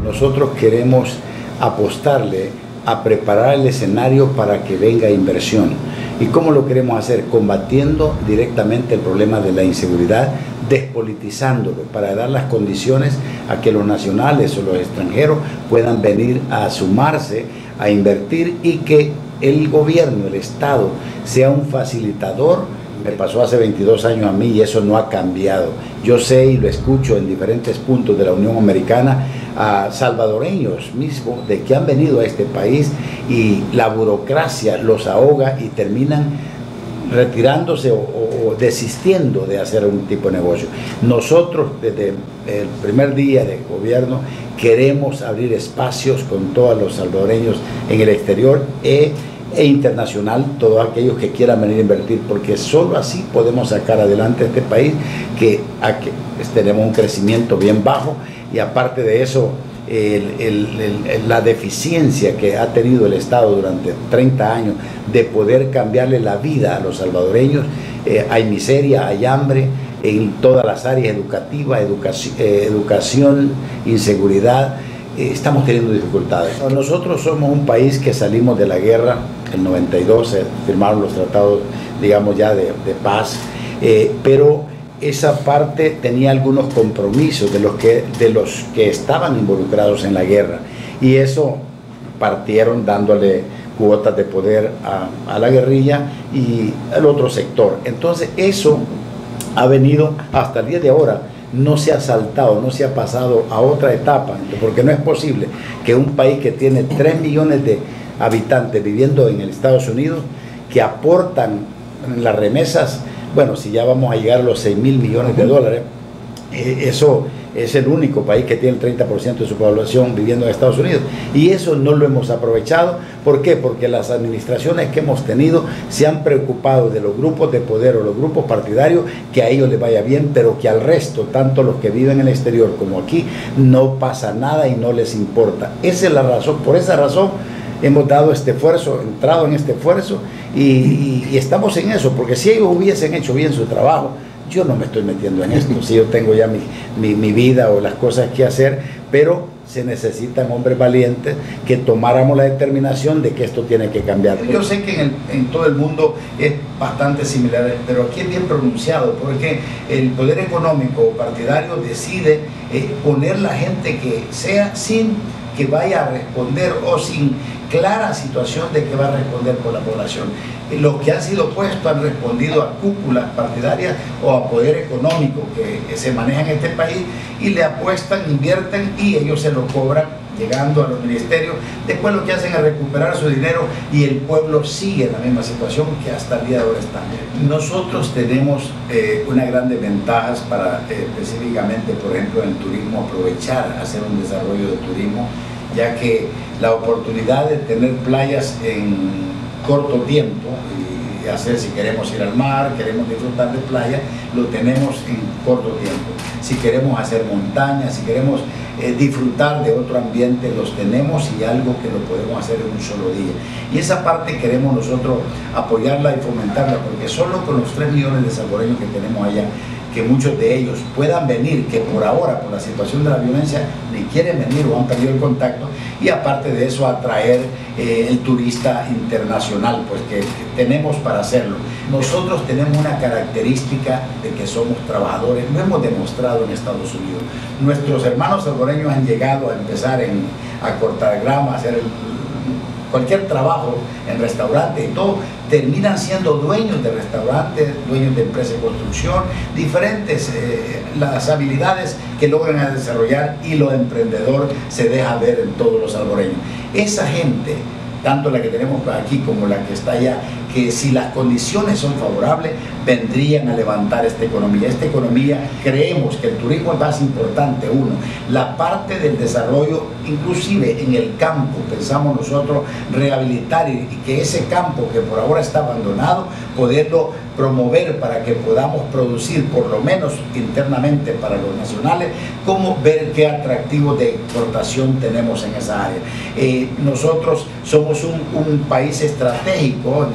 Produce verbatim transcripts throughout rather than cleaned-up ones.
nosotros queremos apostarle a preparar el escenario para que venga inversión. ¿Y cómo lo queremos hacer? Combatiendo directamente el problema de la inseguridad, despolitizándolo, para dar las condiciones a que los nacionales o los extranjeros puedan venir a sumarse, a invertir, y que el gobierno, el Estado, sea un facilitador. Me pasó hace veintidós años a mí y eso no ha cambiado. Yo sé y lo escucho en diferentes puntos de la Unión Americana a salvadoreños mismos de que han venido a este país y la burocracia los ahoga y terminan retirándose o, o, o desistiendo de hacer un tipo de negocio. Nosotros desde el primer día de gobierno queremos abrir espacios con todos los salvadoreños en el exterior e e internacional, todos aquellos que quieran venir a invertir, porque solo así podemos sacar adelante este país, que, a que tenemos un crecimiento bien bajo, y aparte de eso, el, el, el, la deficiencia que ha tenido el Estado durante treinta años de poder cambiarle la vida a los salvadoreños. Eh, hay miseria, hay hambre en todas las áreas educativas, educación, eh, educación inseguridad. Estamos teniendo dificultades. Nosotros somos un país que salimos de la guerra, en noventa y dos se firmaron los tratados, digamos ya de, de paz, eh, pero esa parte tenía algunos compromisos de los, que, de los que estaban involucrados en la guerra, y eso partieron dándole cuotas de poder a, a la guerrilla y al otro sector. Entonces eso ha venido hasta el día de ahora. No se ha saltado, no se ha pasado a otra etapa, porque no es posible que un país que tiene tres millones de habitantes viviendo en el Estados Unidos, que aportan las remesas, bueno, si ya vamos a llegar a los seis mil millones de dólares, eh, eso es el único país que tiene el treinta por ciento de su población viviendo en Estados Unidos, y eso no lo hemos aprovechado. ¿Por qué? Porque las administraciones que hemos tenido se han preocupado de los grupos de poder o los grupos partidarios, que a ellos les vaya bien, pero que al resto, tanto los que viven en el exterior como aquí, no pasa nada y no les importa. Esa es la razón, por esa razón hemos dado este esfuerzo, entrado en este esfuerzo, y, y, y estamos en eso, porque si ellos hubiesen hecho bien su trabajo, yo no me estoy metiendo en esto, si yo tengo ya mi, mi, mi vida o las cosas que hacer, pero se necesitan hombres valientes que tomáramos la determinación de que esto tiene que cambiar. Yo sé que en, el, en todo el mundo es bastante similar, pero aquí es bien pronunciado, porque el poder económico partidario decide eh, poner la gente que sea sin que vaya a responder o sin clara situación de que va a responder por la población. Los que han sido puestos han respondido a cúpulas partidarias o a poder económico que se maneja en este país, y le apuestan, invierten y ellos se lo cobran llegando a los ministerios. Después lo que hacen es recuperar su dinero y el pueblo sigue en la misma situación que hasta el día de ahora está. Nosotros tenemos eh, unas grandes ventajas para eh, específicamente, por ejemplo, en el turismo, aprovechar, hacer un desarrollo de turismo, ya que la oportunidad de tener playas en corto tiempo y hacer, si queremos ir al mar, queremos disfrutar de playa, lo tenemos en corto tiempo. Si queremos hacer montañas, si queremos eh, disfrutar de otro ambiente, los tenemos, y algo que lo podemos hacer en un solo día. Y esa parte queremos nosotros apoyarla y fomentarla, porque solo con los tres millones de salvadoreños que tenemos allá, que muchos de ellos puedan venir, que por ahora, por la situación de la violencia, ni quieren venir o han perdido el contacto, y aparte de eso atraer eh, el turista internacional, pues que, que tenemos para hacerlo. Nosotros tenemos una característica de que somos trabajadores, lo hemos demostrado en Estados Unidos. Nuestros hermanos salvadoreños han llegado a empezar en, a cortar grama, a hacer el, cualquier trabajo en restaurante y todo, terminan siendo dueños de restaurantes, dueños de empresas de construcción, diferentes eh, las habilidades que logran desarrollar, y lo emprendedor se deja ver en todos los salvadoreños. Esa gente, tanto la que tenemos aquí como la que está allá, que si las condiciones son favorables, vendrían a levantar esta economía. Esta economía, creemos que el turismo es más importante, uno, la parte del desarrollo, inclusive en el campo, pensamos nosotros rehabilitar y, y que ese campo que por ahora está abandonado, poderlo promover para que podamos producir, por lo menos internamente para los nacionales, como ver qué atractivo de exportación tenemos en esa área. Eh, nosotros somos un, un país estratégico en el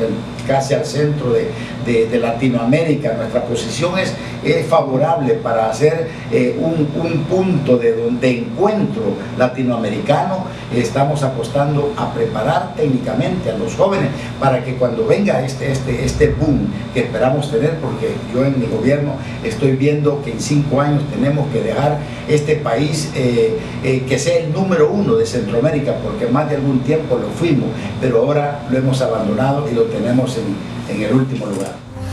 casi al centro de, de, de Latinoamérica. Nuestra posición es, es favorable para hacer eh, un, un punto de, de encuentro latinoamericano. Estamos apostando a preparar técnicamente a los jóvenes para que cuando venga este, este, este boom que esperamos tener, porque yo en mi gobierno estoy viendo que en cinco años tenemos que dejar este país eh, eh, que sea el número uno de Centroamérica, porque más de algún tiempo lo fuimos, pero ahora lo hemos abandonado y lo tenemos en, en el último lugar.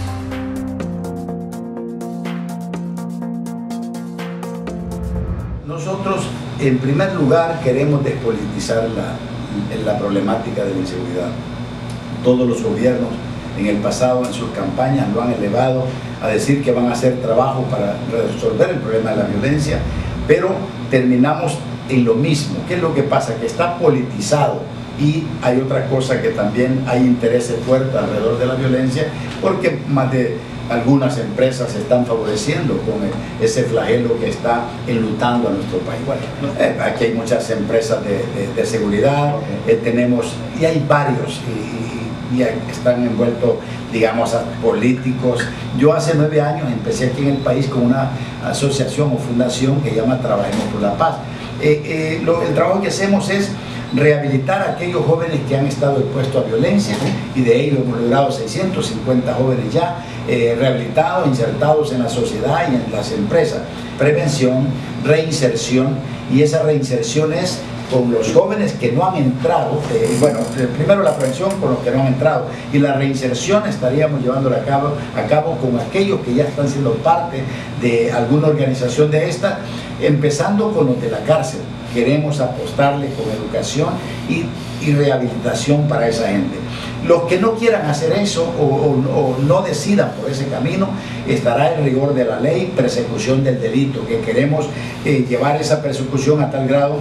Nosotros, en primer lugar, queremos despolitizar la, la problemática de la inseguridad. Todos los gobiernos en el pasado, en sus campañas, lo han elevado a decir que van a hacer trabajo para resolver el problema de la violencia, pero terminamos en lo mismo. ¿Qué es lo que pasa? Que está politizado, y hay otra cosa, que también hay intereses fuertes alrededor de la violencia, porque más de algunas empresas se están favoreciendo con ese flagelo que está enlutando a nuestro país. Bueno, eh, aquí hay muchas empresas de, de, de seguridad, eh, tenemos, y hay varios, y, y están envueltos, digamos, a políticos. Yo hace nueve años empecé aquí en el país con una asociación o fundación que se llama Trabajemos por la Paz. Eh, eh, lo, el trabajo que hacemos es rehabilitar a aquellos jóvenes que han estado expuestos a violencia, y de ellos hemos logrado seiscientos cincuenta jóvenes ya eh, rehabilitados, insertados en la sociedad y en las empresas. Prevención, reinserción, y esa reinserción es con los jóvenes que no han entrado, eh, bueno, primero la prevención con los que no han entrado, y la reinserción estaríamos llevándola a cabo, a cabo con aquellos que ya están siendo parte de alguna organización de esta, empezando con los de la cárcel. Queremos apostarle con educación y, y rehabilitación para esa gente. Los que no quieran hacer eso o, o, o no decidan por ese camino, estará el rigor de la ley, persecución del delito, que queremos eh, llevar esa persecución a tal grado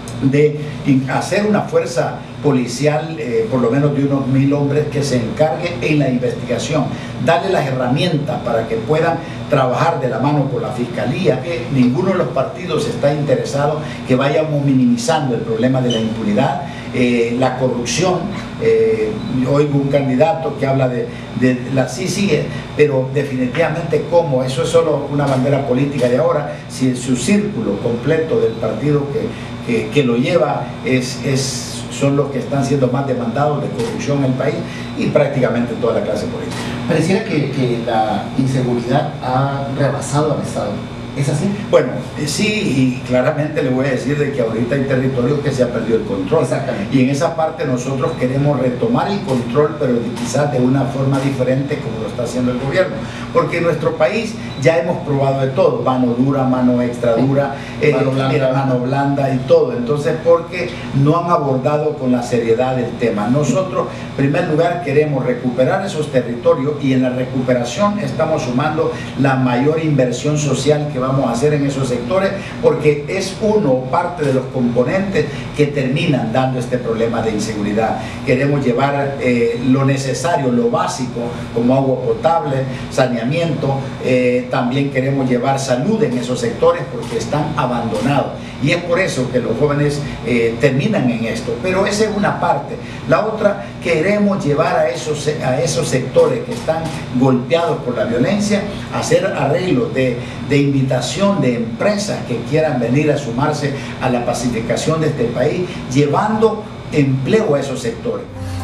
de hacer una fuerza policial, eh, por lo menos de unos mil hombres, que se encargue en la investigación, darle las herramientas para que puedan trabajar de la mano con la Fiscalía, que ninguno de los partidos está interesado que vayamos minimizando el problema de la impunidad, eh, la corrupción. Eh, oigo un candidato que habla de, de la sí sigue, pero definitivamente cómo, eso es solo una bandera política de ahora, si su círculo completo del partido que, que, que lo lleva es, es son los que están siendo más demandados de corrupción en el país, y prácticamente toda la clase política. Pareciera que, que la inseguridad ha rebasado al Estado. ¿Es así? Bueno, eh, sí, y claramente le voy a decir de que ahorita hay territorios que se ha perdido el control. Exactamente. Y en esa parte nosotros queremos retomar el control, pero de, quizás de una forma diferente como lo está haciendo el gobierno. Porque en nuestro país ya hemos probado de todo, mano dura, mano extra dura, eh, mano, blanda. mano blanda y todo. Entonces, porque no han abordado con la seriedad del tema. Nosotros, en primer lugar, queremos recuperar esos territorios, y en la recuperación estamos sumando la mayor inversión social que vamos a hacer en esos sectores, porque es uno, parte de los componentes que terminan dando este problema de inseguridad. Queremos llevar eh, lo necesario, lo básico, como agua potable, saneamiento, eh, también queremos llevar salud en esos sectores porque están abandonados, y es por eso que los jóvenes eh, terminan en esto. Pero esa es una parte. La otra, queremos llevar a esos, a esos sectores que están golpeados por la violencia, hacer arreglos de, de invitación de empresas que quieran venir a sumarse a la pacificación de este país, llevando empleo a esos sectores.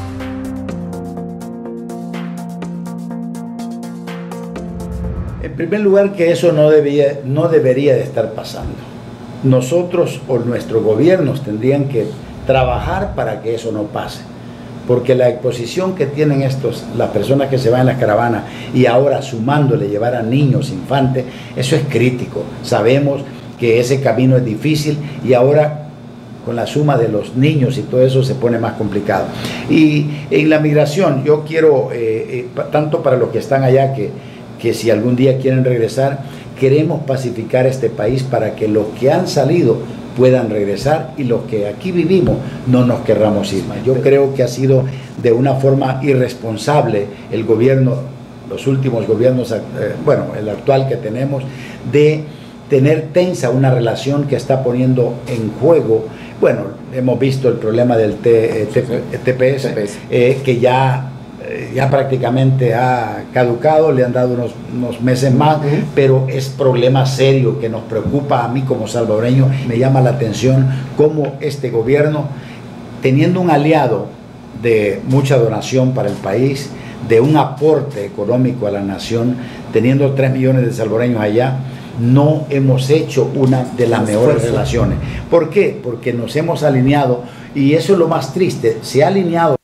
En primer lugar, que eso no debería, no debería de estar pasando. Nosotros o nuestros gobiernos tendrían que trabajar para que eso no pase, porque la exposición que tienen estos, las personas que se van en las caravanas, y ahora sumándole llevar a niños, infantes, eso es crítico. Sabemos que ese camino es difícil, y ahora con la suma de los niños y todo eso se pone más complicado. Y en la migración, yo quiero, eh, eh, tanto para los que están allá, que, que si algún día quieren regresar, queremos pacificar este país para que los que han salido puedan regresar, y los que aquí vivimos no nos querramos ir. Yo creo que ha sido de una forma irresponsable el gobierno, los últimos gobiernos, eh, bueno, el actual que tenemos, de tener tensa una relación que está poniendo en juego. Bueno, hemos visto el problema del T P S, eh, que ya eh, ya prácticamente ha caducado, le han dado unos, unos meses más, uh-huh. pero es problema serio que nos preocupa a mí como salvadoreño. Me llama la atención cómo este gobierno, teniendo un aliado de mucha donación para el país, de un aporte económico a la nación, teniendo tres millones de salvadoreños allá, no hemos hecho una de las mejores relaciones. ¿Por qué? Porque nos hemos alineado, y eso es lo más triste, se ha alineado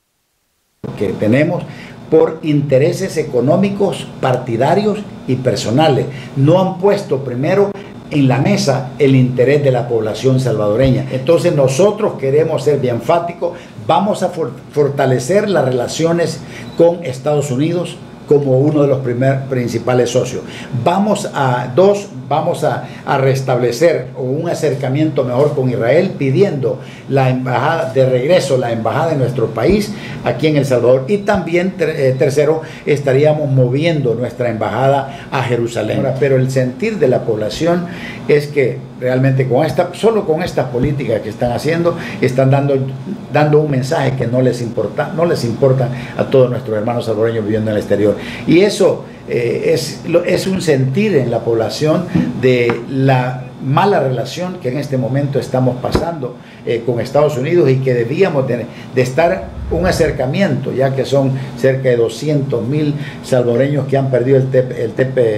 que tenemos por intereses económicos, partidarios y personales. No han puesto primero en la mesa el interés de la población salvadoreña. Entonces nosotros queremos ser bien enfáticos, vamos a for fortalecer las relaciones con Estados Unidos como uno de los primer, principales socios. Vamos a, dos, vamos a, a restablecer un acercamiento mejor con Israel, pidiendo la embajada de regreso, la embajada de nuestro país aquí en El Salvador. Y también, eh, tercero, estaríamos moviendo nuestra embajada a Jerusalén. Ahora, pero el sentir de la población es que realmente con esta, solo con estas políticas que están haciendo, están dando, dando un mensaje que no les importa, no les importa a todos nuestros hermanos salvadoreños viviendo en el exterior. Y eso eh, es, es un sentir en la población de la mala relación que en este momento estamos pasando eh, con Estados Unidos, y que debíamos de, de estar un acercamiento, ya que son cerca de doscientos mil salvadoreños que han perdido el, el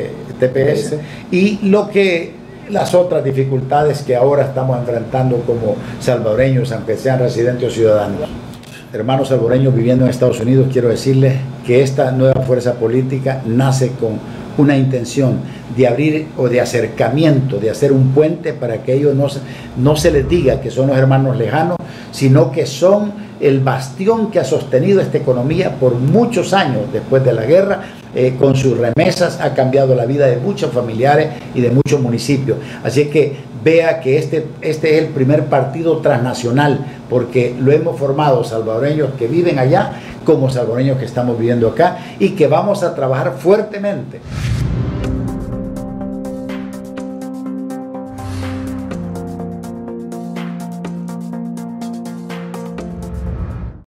T P S, y lo que las otras dificultades que ahora estamos enfrentando como salvadoreños, aunque sean residentes o ciudadanos. Hermanos salvadoreños viviendo en Estados Unidos, quiero decirles que esta nueva fuerza política nace con una intención de abrir o de acercamiento, de hacer un puente para que ellos no, no se les diga que son los hermanos lejanos, sino que son el bastión que ha sostenido esta economía por muchos años después de la guerra. Eh, con sus remesas ha cambiado la vida de muchos familiares y de muchos municipios. Así que vea que este, este es el primer partido transnacional, porque lo hemos formado salvadoreños que viven allá como salvadoreños que estamos viviendo acá, y que vamos a trabajar fuertemente